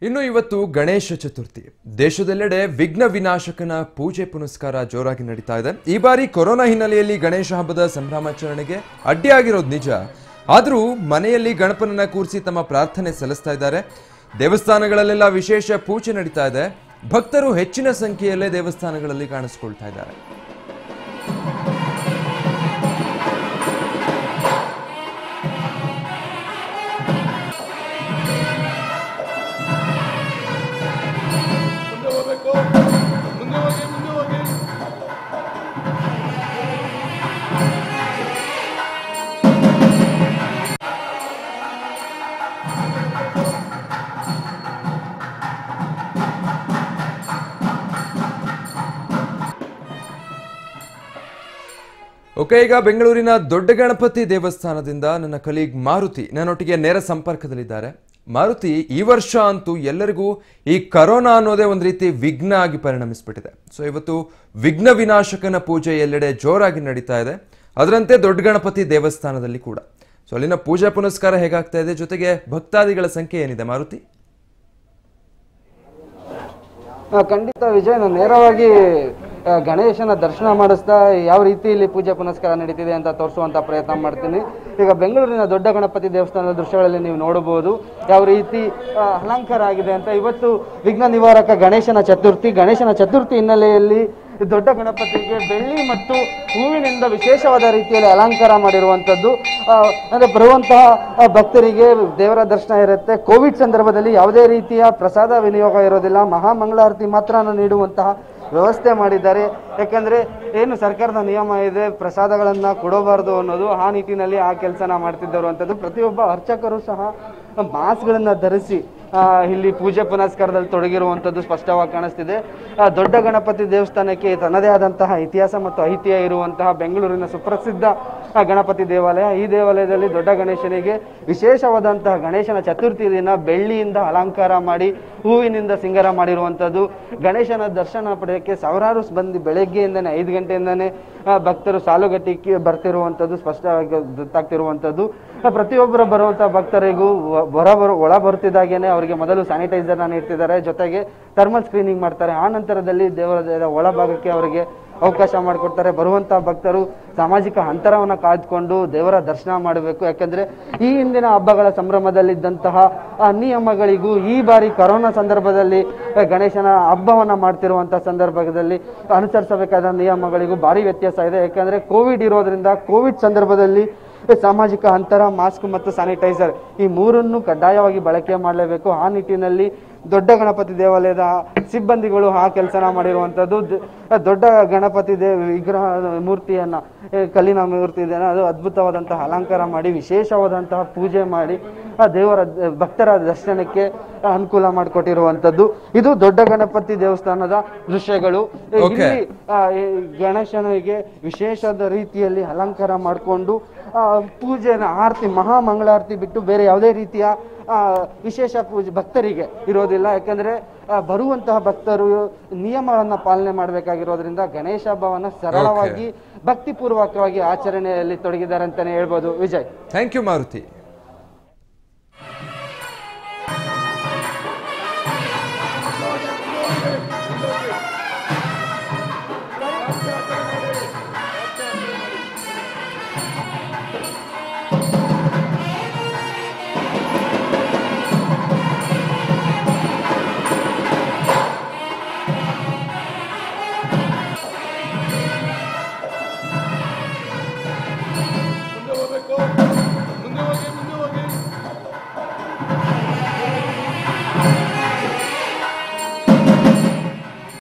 ಇನ್ನು ಇವತ್ತು ಗಣೇಶ ಚತುರ್ಥಿ ದೇಶದೆಲ್ಲೆಡೆ ವಿಘ್ನ ವಿನಾಶಕನ ಪೂಜೆ ಪುನಸ್ಕಾರ ಜೋರಾಗಿ ನಡೀತಾ ಇದೆ। ಈ ಬಾರಿ ಕೊರೋನಾ ಹಿನ್ನೆಲೆಯಲ್ಲಿ ಗಣೇಶ ಹಬ್ಬದ ಸಂಭ್ರಮಾಚರಣೆಗೆ ಅಡ್ಡಿಯಾಗಿರೋದು ನಿಜ, ಆದರೂ ಮನೆಯಲ್ಲಿ ಗಣಪನನ್ನ ಕೂರಿಸಿ ತಮ್ಮ ಪ್ರಾರ್ಥನೆ ಸಲ್ಲಿಸ್ತಾ ಇದ್ದಾರೆ। ದೇವಸ್ಥಾನಗಳಲ್ಲೆಲ್ಲ ವಿಶೇಷ ಪೂಜೆ ನಡೀತಾ ಇದೆ, ಭಕ್ತರು ಹೆಚ್ಚಿನ ಸಂಖ್ಯೆಯಲ್ಲೇ ದೇವಸ್ಥಾನಗಳಲ್ಲಿ ಕಾಣಿಸಿಕೊಳ್ತಾ ಇದ್ದಾರೆ। ಓಕೆ, ಈಗ ಬೆಂಗಳೂರಿನ ದೊಡ್ಡ ಗಣಪತಿ ದೇವಸ್ಥಾನದಿಂದ ನನ್ನ ಕಲೀಗ್ ಮಾರುತಿ ನನ್ನೊಟ್ಟಿಗೆ ನೇರ ಸಂಪರ್ಕದಲ್ಲಿದ್ದಾರೆ। ಮಾರುತಿ, ಈ ವರ್ಷ ಅಂತೂ ಎಲ್ಲರಿಗೂ ಈ ಕರೋನಾ ಅನ್ನೋದೇ ಒಂದು ರೀತಿ ವಿಘ್ನ ಆಗಿ ಪರಿಣಮಿಸ್ಬಿಟ್ಟಿದೆ। ಸೊ ಇವತ್ತು ವಿಘ್ನ ವಿನಾಶಕನ ಪೂಜೆ ಎಲ್ಲೆಡೆ ಜೋರಾಗಿ ನಡೀತಾ ಇದೆ, ಅದರಂತೆ ದೊಡ್ಡ ಗಣಪತಿ ದೇವಸ್ಥಾನದಲ್ಲಿ ಕೂಡ। ಸೊ ಅಲ್ಲಿನ ಪೂಜಾ ಪುನಸ್ಕಾರ ಹೇಗಾಗ್ತಾ ಇದೆ, ಜೊತೆಗೆ ಭಕ್ತಾದಿಗಳ ಸಂಖ್ಯೆ ಏನಿದೆ ಮಾರುತಿ? ಖಂಡಿತ ವಿಜಯ್, ನಾನು ನೇರವಾಗಿ ಗಣೇಶನ ದರ್ಶನ ಮಾಡಿಸ್ತಾ ಯಾವ ರೀತಿ ಇಲ್ಲಿ ಪೂಜೆ ಪುನಸ್ಕಾರ ನಡೀತಿದೆ ಅಂತ ತೋರಿಸುವಂಥ ಪ್ರಯತ್ನ ಮಾಡ್ತೀನಿ। ಈಗ ಬೆಂಗಳೂರಿನ ದೊಡ್ಡ ಗಣಪತಿ ದೇವಸ್ಥಾನದ ದೃಶ್ಯಗಳಲ್ಲಿ ನೀವು ನೋಡಬಹುದು ಯಾವ ರೀತಿ ಅಲಂಕಾರ ಆಗಿದೆ ಅಂತ। ಇವತ್ತು ವಿಘ್ನ ನಿವಾರಕ ಗಣೇಶನ ಚತುರ್ಥಿ ಹಿನ್ನೆಲೆಯಲ್ಲಿ ದೊಡ್ಡ ಗಣಪತಿಗೆ ಬೆಳ್ಳಿ ಮತ್ತು ಹೂವಿನಿಂದ ವಿಶೇಷವಾದ ರೀತಿಯಲ್ಲಿ ಅಲಂಕಾರ ಮಾಡಿರುವಂಥದ್ದು। ಅಂದರೆ ಬರುವಂತಹ ಭಕ್ತರಿಗೆ ದೇವರ ದರ್ಶನ ಇರುತ್ತೆ। ಕೋವಿಡ್ ಸಂದರ್ಭದಲ್ಲಿ ಯಾವುದೇ ರೀತಿಯ ಪ್ರಸಾದ ವಿನಿಯೋಗ ಇರೋದಿಲ್ಲ, ಮಹಾಮಂಗಳಾರತಿ ಮಾತ್ರ ನೀಡುವಂತಹ ವ್ಯವಸ್ಥೆ ಮಾಡಿದ್ದಾರೆ। ಯಾಕಂದರೆ ಏನು ಸರ್ಕಾರದ ನಿಯಮ ಇದೆ, ಪ್ರಸಾದಗಳನ್ನು ಕೊಡಬಾರ್ದು ಅನ್ನೋದು, ಆ ನಿಟ್ಟಿನಲ್ಲಿ ಆ ಕೆಲಸನ ಮಾಡ್ತಿದ್ದರು ಅಂಥದ್ದು। ಪ್ರತಿಯೊಬ್ಬ ಅರ್ಚಕರು ಸಹ ಮಾಸ್ಕ್ಗಳನ್ನು ಧರಿಸಿ ಇಲ್ಲಿ ಪೂಜೆ ಪುನಸ್ಕಾರದಲ್ಲಿ ತೊಡಗಿರುವಂಥದ್ದು ಸ್ಪಷ್ಟವಾಗಿ ಕಾಣಿಸ್ತಿದೆ। ದೊಡ್ಡ ಗಣಪತಿ ದೇವಸ್ಥಾನಕ್ಕೆ ತನ್ನದೇ ಆದಂತಹ ಇತಿಹಾಸ ಮತ್ತು ಐತಿಹ್ಯ ಇರುವಂತಹ ಬೆಂಗಳೂರಿನ ಸುಪ್ರಸಿದ್ಧ ಗಣಪತಿ ದೇವಾಲಯ। ಈ ದೇವಾಲಯದಲ್ಲಿ ದೊಡ್ಡ ಗಣೇಶನಿಗೆ ವಿಶೇಷವಾದಂತಹ ಗಣೇಶನ ಚತುರ್ಥಿ ದಿನ ಬೆಳ್ಳಿಯಿಂದ ಅಲಂಕಾರ ಮಾಡಿ ಹೂವಿನಿಂದ ಸಿಂಗಾರ ಮಾಡಿರುವಂಥದ್ದು। ಗಣೇಶನ ದರ್ಶನ ಪಡೆಯೋಕ್ಕೆ ಸಾವಿರಾರು ಮಂದಿ ಬೆಳಗ್ಗೆಯಿಂದನೇ 5 ಗಂಟೆಯಿಂದನೇ ಭಕ್ತರು ಸಾಲುಗಟ್ಟಿ ಬರ್ತಿರುವಂಥದ್ದು ಸ್ಪಷ್ಟವಾಗಿ ಗೊತ್ತಾಗ್ತಿರುವಂಥದ್ದು। ಪ್ರತಿಯೊಬ್ಬರು ಬರುವಂಥ ಭಕ್ತರಿಗೂ ಒಳ ಬರ್ತಿದ್ದಾಗೇನೆ ಅವರಿಗೆ ಮೊದಲು ಸ್ಯಾನಿಟೈಸರ್ನ ನೀಡ್ತಿದ್ದಾರೆ, ಜೊತೆಗೆ ಥರ್ಮಲ್ ಸ್ಕ್ರೀನಿಂಗ್ ಮಾಡ್ತಾರೆ। ಆ ನಂತರದಲ್ಲಿ ದೇವರ ಒಳಭಾಗಕ್ಕೆ ಅವರಿಗೆ ಅವಕಾಶ ಮಾಡಿಕೊಡ್ತಾರೆ। ಬರುವಂಥ ಭಕ್ತರು ಸಾಮಾಜಿಕ ಅಂತರವನ್ನು ಕಾಯ್ದುಕೊಂಡು ದೇವರ ದರ್ಶನ ಮಾಡಬೇಕು, ಯಾಕಂದರೆ ಈ ಹಿಂದಿನ ಹಬ್ಬಗಳ ಸಂಭ್ರಮದಲ್ಲಿದ್ದಂತಹ ನಿಯಮಗಳಿಗೂ ಈ ಬಾರಿ ಕೊರೋನಾ ಸಂದರ್ಭದಲ್ಲಿ ಗಣೇಶನ ಹಬ್ಬವನ್ನು ಮಾಡ್ತಿರುವಂಥ ಸಂದರ್ಭದಲ್ಲಿ ಅನುಸರಿಸಬೇಕಾದ ನಿಯಮಗಳಿಗೂ ಭಾರಿ ವ್ಯತ್ಯಾಸ ಇದೆ। ಯಾಕಂದರೆ ಕೋವಿಡ್ ಇರೋದ್ರಿಂದ ಕೋವಿಡ್ ಸಂದರ್ಭದಲ್ಲಿ ಸಾಮಾಜಿಕ ಅಂತರ, ಮಾಸ್ಕ್ ಮತ್ತು ಸ್ಯಾನಿಟೈಸರ್ ಈ ಮೂರನ್ನು ಕಡ್ಡಾಯವಾಗಿ ಬಳಕೆ ಮಾಡಲೇಬೇಕು। ಆ ನಿಟ್ಟಿನಲ್ಲಿ ದೊಡ್ಡ ಗಣಪತಿ ದೇವಾಲಯದ ಸಿಬ್ಬಂದಿಗಳು ಆ ಕೆಲಸನ ಮಾಡಿರುವಂಥದ್ದು। ದೊಡ್ಡ ಗಣಪತಿ ವಿಗ್ರಹ ಮೂರ್ತಿಯನ್ನು, ಕಲ್ಲಿನ ಮೂರ್ತಿ ಇದೆಯಲ್ಲ, ಅದು ಅದ್ಭುತವಾದಂತಹ ಅಲಂಕಾರ ಮಾಡಿ ವಿಶೇಷವಾದಂತಹ ಪೂಜೆ ಮಾಡಿ ದೇವರ ಭಕ್ತರ ದರ್ಶನಕ್ಕೆ ಅನುಕೂಲ ಮಾಡಿಕೊಟ್ಟಿರುವಂಥದ್ದು। ಇದು ದೊಡ್ಡ ಗಣಪತಿ ದೇವಸ್ಥಾನದ ದೃಶ್ಯಗಳು। ಇಲ್ಲಿ ಗಣೇಶನಿಗೆ ವಿಶೇಷದ ರೀತಿಯಲ್ಲಿ ಅಲಂಕಾರ ಮಾಡಿಕೊಂಡು ಪೂಜೆನ ಆರತಿ, ಮಹಾಮಂಗಳಾರತಿ ಬಿಟ್ಟು ಬೇರೆ ಯಾವುದೇ ರೀತಿಯ ವಿಶೇಷ ಪೂಜೆ ಭಕ್ತರಿಗೆ ಇರೋದಿಲ್ಲ। ಯಾಕಂದರೆ ಬರುವಂತಹ ಭಕ್ತರು ನಿಯಮಗಳನ್ನು ಪಾಲನೆ ಮಾಡಬೇಕಾಗಿರೋದ್ರಿಂದ ಗಣೇಶ ಹಬ್ಬವನ್ನು ಸರಳವಾಗಿ ಭಕ್ತಿಪೂರ್ವಕವಾಗಿ ಆಚರಣೆಯಲ್ಲಿ ತೊಡಗಿದ್ದಾರೆ ಅಂತಲೇ ಹೇಳ್ಬೋದು ವಿಜಯ್। Thank you Maruti.